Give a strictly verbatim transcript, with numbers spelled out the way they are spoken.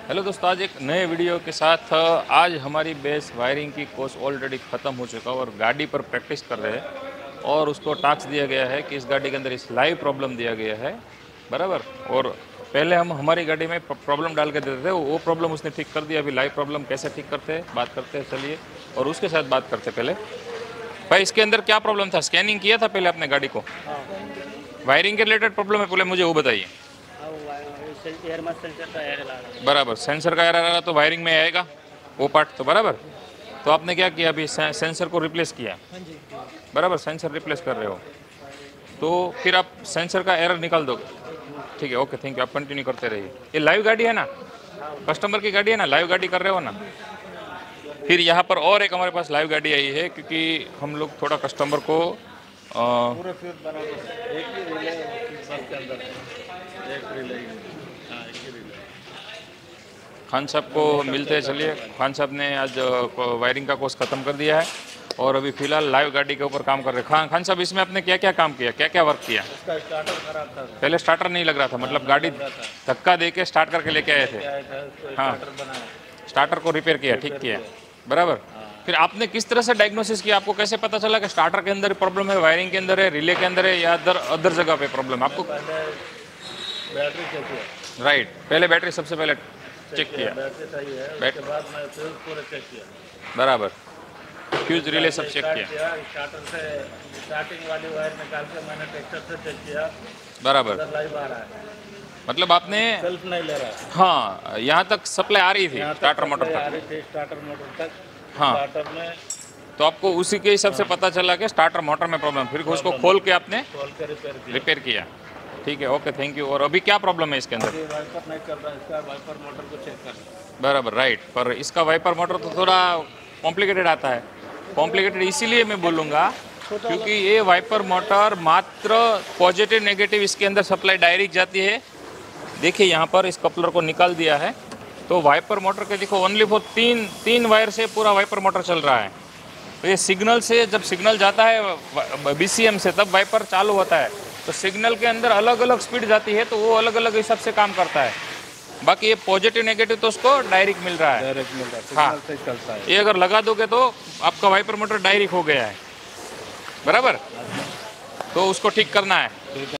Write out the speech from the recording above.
Hello दोस्तों, आज एक नए वीडियो के साथ आज हमारी बेस वायरिंग की कोर्स ऑलरेडी ख़त्म हो चुका और गाड़ी पर प्रैक्टिस कर रहे हैं और उसको टास्क दिया गया है कि इस गाड़ी के अंदर इस लाइव प्रॉब्लम दिया गया है बराबर। और पहले हम हमारी गाड़ी में प्रॉब्लम डाल के देते थे, वो प्रॉब्लम उसने ठीक कर दिया। अभी लाइव प्रॉब्लम कैसे ठीक करते हैं बात करते हैं, चलिए और उसके साथ बात करते हैं। पहले भाई, इसके अंदर क्या प्रॉब्लम था? स्कैनिंग किया था पहले आपने गाड़ी को? वायरिंग के रिलेटेड प्रॉब्लम है, पहले मुझे वो बताइए। बराबर, सेंसर का एरर आ रहा तो वायरिंग में आएगा वो पार्ट तो बराबर। तो आपने क्या किया? अभी सेंसर को रिप्लेस किया बराबर, सेंसर रिप्लेस कर रहे हो तो फिर आप सेंसर का एरर निकाल दोगे। ठीक है, ओके, थैंक यू। आप कंटिन्यू करते रहिए। ये लाइव गाड़ी है ना, कस्टमर की गाड़ी है ना, लाइव गाड़ी कर रहे हो ना। फिर यहाँ पर और एक हमारे पास लाइव गाड़ी आई है क्योंकि हम लोग थोड़ा कस्टमर को आ, पूरे फिर बराबर एक ही रिले बस के अंदर एक रिले हाँ एक ही रिले। खान साहब को मिलते हैं, चलिए। खान साहब ने आज वायरिंग का कोर्स ख़त्म कर दिया है और अभी फ़िलहाल लाइव गाड़ी के ऊपर काम कर रहे हैं। खान खान साहब, इसमें आपने क्या क्या काम किया, क्या क्या वर्क किया? इसका स्टार्टर खराब था। पहले स्टार्टर नहीं लग रहा था, मतलब गाड़ी धक्का दे के स्टार्ट करके लेके आए थे। हाँ, स्टार्टर को रिपेयर किया, ठीक किया बराबर। फिर आपने किस तरह से डायग्नोसिस किया? आपको कैसे पता चला कि स्टार्टर के अंदर प्रॉब्लम है, वायरिंग के अंदर है, रिले के अंदर है या अदर अदर जगह पे प्रॉब्लम है? आपको बैटरी चेक किया। राइट, पहले बैटरी सबसे पहले चेक किया, बैटरी सही है, उसके बाद मैं फ्यूज पूरे चेक किया बराबर, फ्यूज रिले सब चेक किया। स्टार्टर से स्टार्टिंग वाली वायर निकाल के मैंने ट्रैक्टर से चेक किया बराबर, लाइव आ रहा है, मतलब आपने सेल्फ नहीं ले रहा है। हाँ, यहाँ तक सप्लाई आ रही थी स्टार्टर मोटर आ तक। रही थी स्टार्टर मोटर तक। हाँ, स्टार्टर में तो आपको उसी के हिसाब से पता चला कि स्टार्टर मोटर में प्रॉब्लम। फिर उसको खोल के आपने खोल के रिपेयर किया। रिपेयर किया, ठीक है, ओके, थैंक यू। और अभी क्या प्रॉब्लम है इसके अंदर? वाइपर नहीं चल रहा है, इसका वाइपर मोटर को चेक कर। बराबर, राइट, पर इसका वाइपर मोटर तो थोड़ा कॉम्प्लिकेटेड आता है। कॉम्प्लिकेटेड इसीलिए मैं बोलूँगा क्योंकि ये वाइपर मोटर मात्र पॉजिटिव नेगेटिव इसके अंदर सप्लाई डायरेक्ट जाती है। देखिए यहाँ पर इस कपलर को निकाल दिया है तो वाइपर मोटर के देखो ओनली फॉर तीन तीन वायर से पूरा वाइपर मोटर चल रहा है। तो ये सिग्नल से, जब सिग्नल जाता है बीसीएम से, तब वाइपर चालू होता है। तो सिग्नल के अंदर अलग अलग स्पीड जाती है तो वो अलग अलग हिसाब से काम करता है। बाकी ये पॉजिटिव नेगेटिव तो उसको डायरेक्ट मिल रहा है, डायरेक्ट मिल रहा है, हाँ, सिग्नल से चलता है। ये अगर लगा दोगे तो आपका वाइपर मोटर डायरेक्ट हो गया है बराबर, तो उसको ठीक करना है।